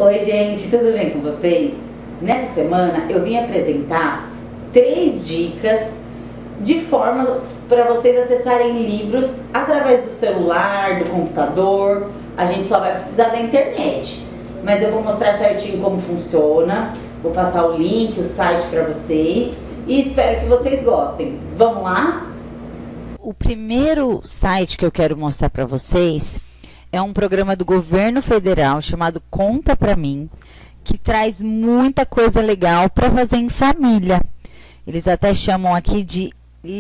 Oi gente, tudo bem com vocês? Nessa semana eu vim apresentar 3 dicas de formas para vocês acessarem livros através do celular, do computador. A gente só vai precisar da internet, mas eu vou mostrar certinho como funciona, vou passar o link, o site para vocês e espero que vocês gostem. Vamos lá? O primeiro site que eu quero mostrar para vocês é um programa do governo federal chamado Conta Pra Mim, que traz muita coisa legal para fazer em família. Eles até chamam aqui de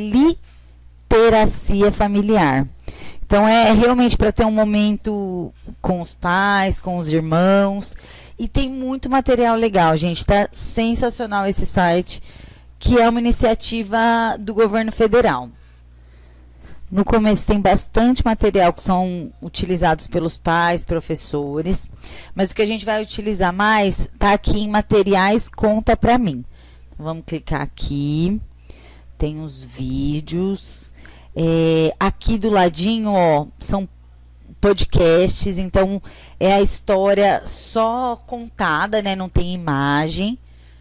literacia familiar. Então é realmente para ter um momento com os pais, com os irmãos. E tem muito material legal, gente. Tá sensacional esse site, que é uma iniciativa do governo federal. No começo tem bastante material que são utilizados pelos pais, professores, mas o que a gente vai utilizar mais está aqui em materiais Conta Pra Mim. Então, vamos clicar aqui, tem os vídeos, aqui do ladinho, ó, são podcasts, então é a história só contada, né, não tem imagem.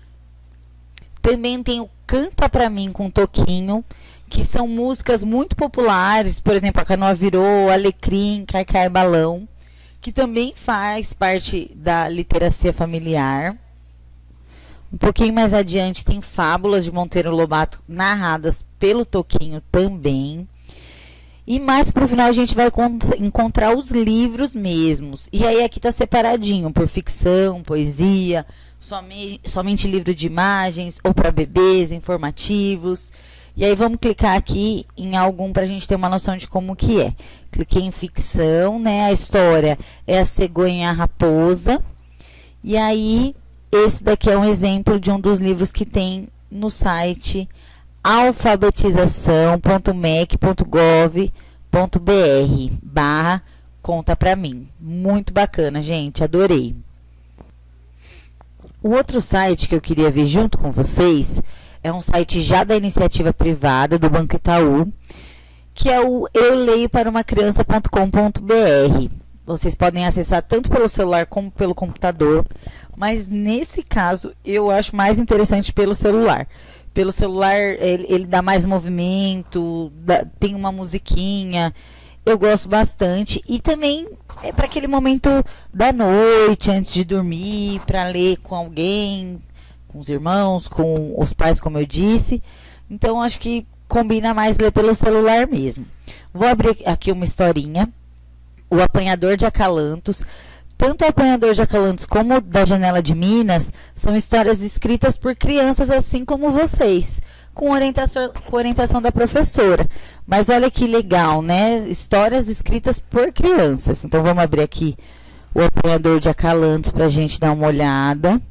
Também tem o Canta Pra Mim com Toquinho, que são músicas muito populares, por exemplo, A Canoa Virou, Alecrim, Caicai Balão, que também faz parte da literacia familiar. Um pouquinho mais adiante tem Fábulas de Monteiro Lobato, narradas pelo Toquinho também. E mais pro final a gente vai encontrar os livros mesmos. E aí aqui tá separadinho por ficção, poesia, somente livro de imagens, ou para bebês, informativos. E aí vamos clicar aqui em algum para a gente ter uma noção de como que é. Cliquei em ficção, né? A história é A Cegonha e a Raposa. E aí, esse daqui é um exemplo de um dos livros que tem no site alfabetização.mec.gov.br/Conta Pra Mim. Muito bacana, gente. Adorei. O outro site que eu queria ver junto com vocês é um site já da iniciativa privada do Banco Itaú, que é o euleioparaumacriança.com.br. Vocês podem acessar tanto pelo celular como pelo computador, mas nesse caso eu acho mais interessante pelo celular. Pelo celular ele dá mais movimento, tem uma musiquinha, eu gosto bastante. E também é para aquele momento da noite, antes de dormir, para ler com alguém, com os irmãos, com os pais, como eu disse. Então, acho que combina mais ler pelo celular mesmo. Vou abrir aqui uma historinha. O Apanhador de Acalantos. Tanto o Apanhador de Acalantos como o da Janela de Minas são histórias escritas por crianças assim como vocês, com orientação da professora. Mas olha que legal, né? Histórias escritas por crianças. Então, vamos abrir aqui o Apanhador de Acalantos para a gente dar uma olhada.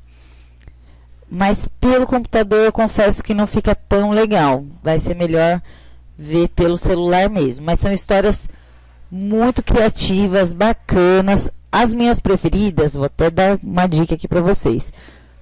Mas pelo computador eu confesso que não fica tão legal. Vai ser melhor ver pelo celular mesmo. Mas são histórias muito criativas, bacanas. As minhas preferidas, vou até dar uma dica aqui para vocês.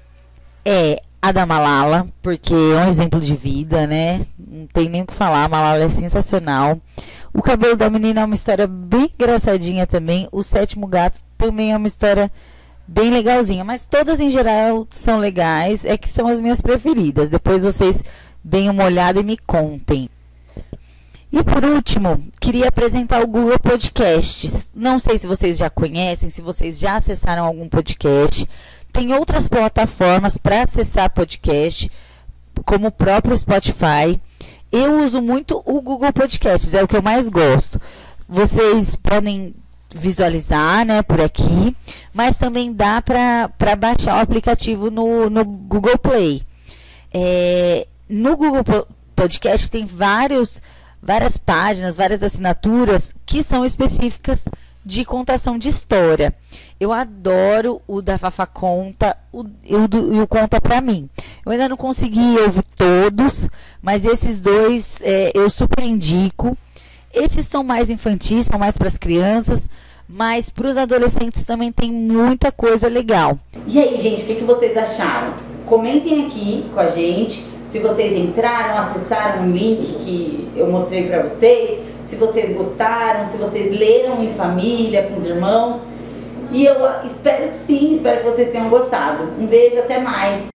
É a da Malala, porque é um exemplo de vida, né? Não tem nem o que falar, a Malala é sensacional. O Cabelo da Menina é uma história bem engraçadinha também. O Sétimo Gato também é uma história bem legalzinha, mas todas em geral são legais, é que são as minhas preferidas. Depois vocês deem uma olhada e me contem. E por último, queria apresentar o Google Podcasts. Não sei se vocês já conhecem, se vocês já acessaram algum podcast. Tem outras plataformas para acessar podcast, como o próprio Spotify. Eu uso muito o Google Podcasts, é o que eu mais gosto. Vocês podem visualizar, né, por aqui, mas também dá para baixar o aplicativo no Google Play. No Google Podcast tem várias páginas, várias assinaturas que são específicas de contação de história. Eu adoro o da Fafá Conta e o Conta Pra Mim. Eu ainda não consegui ouvir todos, mas esses dois eu super indico. Esses são mais infantis, são mais para as crianças, mas para os adolescentes também tem muita coisa legal. E aí, gente, o que vocês acharam? Comentem aqui com a gente se vocês entraram, acessaram o link que eu mostrei para vocês, se vocês gostaram, se vocês leram em família, com os irmãos. E eu espero que sim, espero que vocês tenham gostado. Um beijo, até mais!